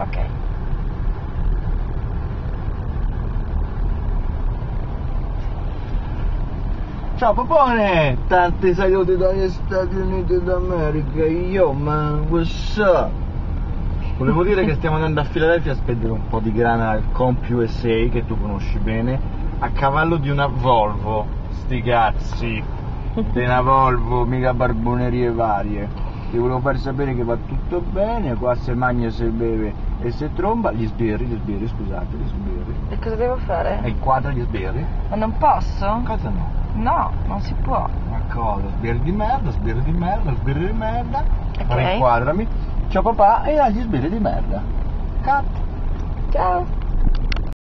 Ok. Ciao Popone! Tanti saluti dagli Stati Uniti d'America, yo man, what's up? Volevo dire che stiamo andando a Filadelfia a spendere un po' di grana al CompUSA, che tu conosci bene, a cavallo di una Volvo. Sti cazzi! Di una Volvo, mica barbonerie varie. Ti volevo far sapere che va tutto bene, qua se mangia, se beve e se tromba, gli sbirri, scusate, gli sbirri. E cosa devo fare? E inquadra gli sbirri? Ma non posso? Cosa no? No, non si può. Ma cosa? Sbirri di merda, sbirri di merda, sbirri di merda. Ok. Ora inquadrami. Ciao papà e dagli sbirri di merda. Cut. Ciao.